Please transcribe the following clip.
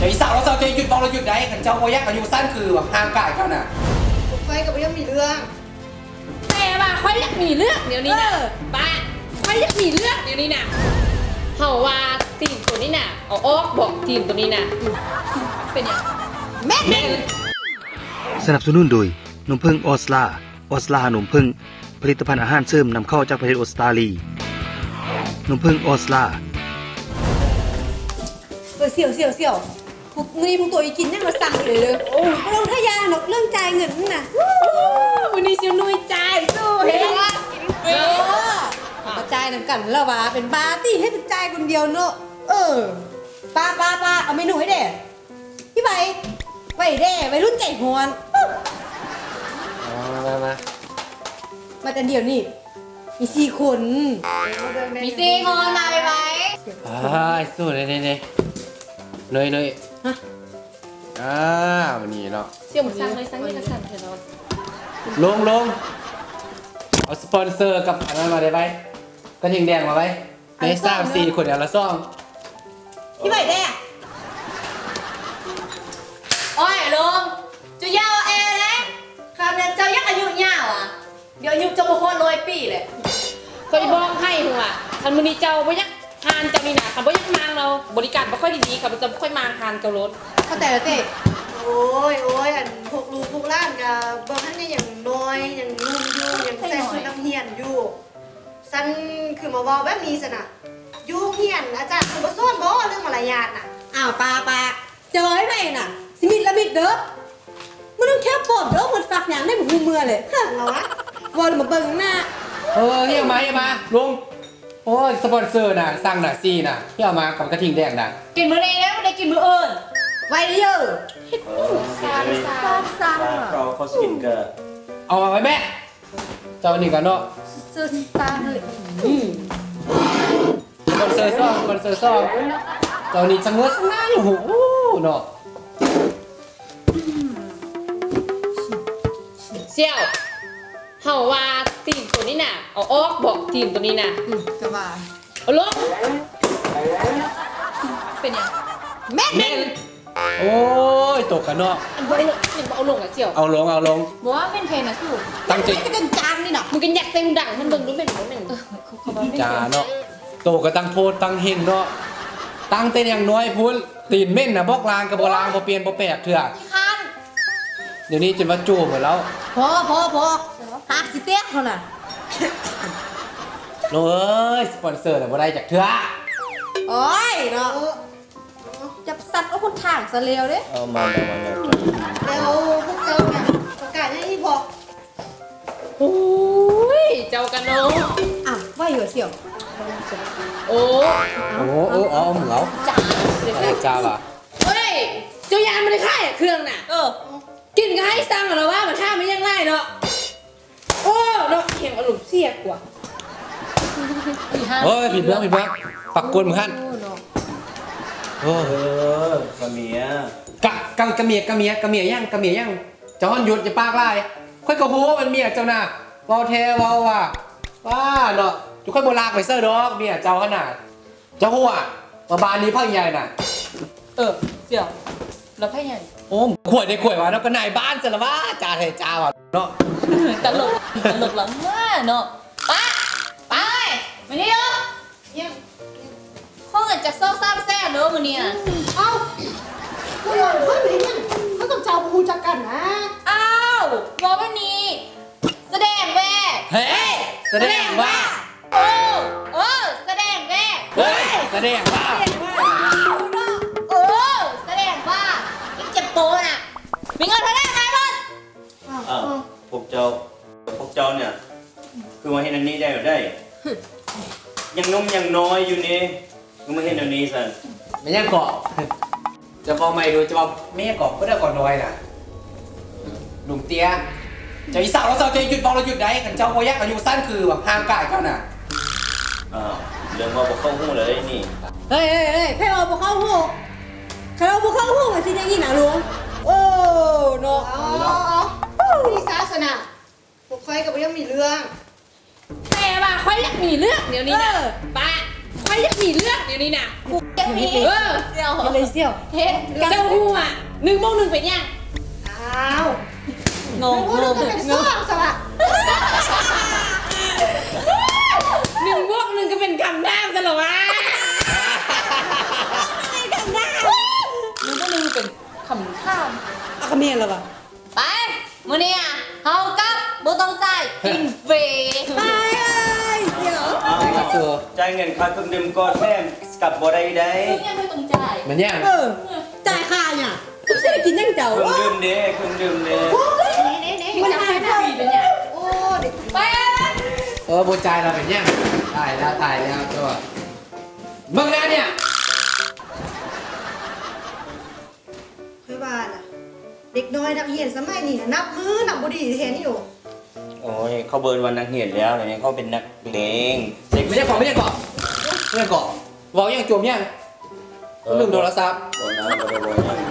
จะอีสาวเราจะหยุดบอกเราหยุดได้ขันเจ้าโมยักอายุสั้นคือแบบห่างกายเขาน่ะไฟกับยังมีเรื่องแต่ว่าค่อยอยากมีเรื่องเดี๋ยวนี้นะป้าค่อยอยากมีเรื่องเดี๋ยวนี้นะเฮาว่าทีมตัวนี้น่ะเอาออกบอกทีมตัวนี้น่ะเป็นยังแม่สนับสนุนโดยนมผึ้งออสลานมผึ้งผลิตภัณฑ์อาหารเสริมนำเข้าจากประเทศออสเตรเลียนมผึ้งออสลาเสี่ยวพวกนี้พวกตัวอีกินยังมาสั่งเลยโอ้ลงทายาหนกเรื่องจ่ายเงินน่ะวันนี้เชียวนุ้ยจ่ายสู้เฮ้ยกระจายน้ำกันแล้ววะเป็นปาร์ตี้ให้เป็นจ่ายคนเดียวเนอะป้าเอาเมนูให้เด็ดพี่ใบเด้ไว้รุ่นใจฮวนมาแต่เดียวนี่มี4 คนมี4 คนมาไปสู้เลยฮะวันนี้เนาะเสี่ยวหมูสั่งเลยสั่งนี่ก็สั่งเถอะเนาะลงเอาสปอนเซอร์กับอะไรมาได้ไหมกระทิงแดงมาไหมใน3-4 คนเดี๋ยวละซ่องพี่ใบแดงโอ้ยลุงจะยาวแอร์เลยครับเนี่ยเจ้ายักอายุยาวอ่ะเดี๋ยวอายุจะมาโคตร100 ปีเลยเคยบอกให้หัวทันมือนี้เจ้าบ่ยักทานจะมีหนาคำว่ายักมางเราบริการไม่ค่อยดีๆค่ะจะไม่ค่อยมางทานเจ้ารถเข้าใจแล้วเต้โอ้ยอันพวกลูกพวกล้านกับเบิ้งท่านนี่อย่างน้อยอย่างนุ่มอยู่อย่างแซ่บน้ำเฮียนอยู่สันคือมาบอกแบบนี้สินะยุ่งเฮียนอาจารย์คือมาสอนบอกเรื่องมารยาทน่ะอ้าวปาจะบอกให้ไหมน่ะสมิธละมิดเด้อมันต้องแค่ปอบเด้อมันฝากอย่างได้เหมือนมือเมื่อเลยฮะเหรอวะวอลมาเบิ้งหน้าเฮียมาลุงโอ้ยสปอนเซอร์น่ะสั่งน่ะซี่น่ะเฮียมากับกระทิงแดงน่ะกินมื้อนี้แล้วไม่ได้กินมื้ออื่นไว้เยอะซาเราเขาสกินเกอร์เอามาไว้แม่เจ้านี่กันเนาะซาเลยคอนเสิร์ตซ่องเจ้านี่จังเงื้อสังหน้าอยู่โอ้เนาะเสี่ยวเฮาว่าทีมตัวนี้น่ะเอาออกบอกทีมตัวนี้น่ะก็ว่าเอาลงเป็นยังแม่โอ้ยตกกันเนาะอันบ่เอาลงอ่ะเสี่ยวเอาลงบอกว่าเป็นเพลงน่ะสู้ตั้งใจก็จางนี่น่ะมึงกันอยากเต็มดังมันเบิ่งรู้เป็นจ้าเนาะโตก็ตั้งโพดตั้งเฮงเนาะตั้งเต้นอย่างน้อยพูนตีนเม่นน่ะบอกลางกับบ่ลางบ่เปลี่ยนบ่แปลกเถื่อเดี๋ยวนี้จะมาจูบเหมือนแล้วพอหักสิเตี้ยเขาน่ะโอ้ยสปอนเซอร์น่ะบ่ได้จากเถื่อโอ้ยเนาะจับสัตว์เอาคนถ่างซะเร็วเด้เอามาแล้วพวกเจ้าเนี่ยประกาศให้พอโอ้ยเจ้ากันเนาะว่าอยู่เสี่ยวโอ้เหมือนแล้วจ้าป่ะเฮ้ยเจ้ายานมันได้ค่ายเครื่องน่ะกินก็ให้สั่งเหรอว่ามันท่าไม่ยังไงเนาะโอ้เนาะเห็นอารมณ์เสียกว่าโอ้ยผิดเรื่องปักกลมึงขั้นกระเมียยังจอนหยุดจะปากไล่ค่อยกระโหมันเมียเจ้าน่ะวอลเทวอลว่ะว้าเนาะจุค่อยโบราณไปเซอร์ดอกเมียเจ้าขนาดเจ้าหัวมาบานนี้พังใหญ่น่ะเสี่ยวแล้วพังใหญ่โอ้ขวดวะแล้วก็นายบ้านจะละว่าจ่าเทจ่าว่ะเนาะตลกหลังเมื่อเนาะไปมานี่เนาะข้อเงินจากโซ่ซ่าแซ่เนาะมันเนี่ยเขาต้องเจ้าพูจักกันนะบอกว่านี่แสดงแว่เฮ้ยแสดงว่าแสดงแว่เฮ้ยแสดงว่าแสดงว่ายิ่งเจ็บโตน่ะมีเงินเท่าไหร่ไหมบอลพวกเจ้าเนี่ยคือมาเห็นอันนี้ได้ยังนุ่มยังน้อยอยู่นี่มึงมาเห็นอันนี้สันไม่ยังเกาะจะพอไม่ดูจะพอไม่ยังเกาะก็ได้ก่อนน้อยน่ะหนุ่มเตี้ยจะอีสาวเราจะหยุดบอกเราหยุดได้ขันเจ้าโมยักอายุสั้นคือแบบห่างกายเขาน่ะเรื่องว่าบอกเข้าหูเลยนี่เฮ้ยใครเอาบอกเข้าหูมาสิจะยินนะลุงโอ้เนาะมีศาสนาพวกใครกับยังมีเรื่องแต่ว่าค่อยอยากมีเรื่องเดี๋ยวนี้นะป้าค่อยอยากมีเรื่องเดี๋ยวนี้นะกูอยากมีเออเสี่ยวเลยเสี่ยวเฮ็ดเจ้าหัว1+1เป็นยังอ้าวงงโอ้ยก็เป็นซ่องสละ 1+1ก็เป็นคำด้ามซะเหรอวะคำด้าม1+1เป็นคำข้ามอะคำเมียนเหรอวะไปมื้อนี้อ่ะเฮากับบ่ต้องจ่ายกินฟรีไปเดี๋ยวไปครับเสือจ่ายเงินค่าเครื่องดื่มก่อนแม่กลับบ่ได้ได้ยังไม่ต้องจ่ายมันแย่งจ่ายค่าเนี่ยกูจะได้กินยังเจ้าเครื่องดื่มเด้เครื่องดื่มเด้นี่มันหายได้เป็นยังโอ้เด็กไปโบจายเราเป็นแย่งตายแล้วตัวเบิ่งนะเนี่ยคือว่าน่ะเด็กน้อยนักเรียนสมัยนี้น่ะนับมือนับบ่ดีเห็นอยู่โอ้ยเขาเบิร์นวันนักเหียนแล้วเดี๋ยวนี้เขาเป็นนักเลงเด็กไม่ใช่เกาะบอกยังจวมยังลืมโทรศัพท์โอ้นะบ่ได้บ่ยัง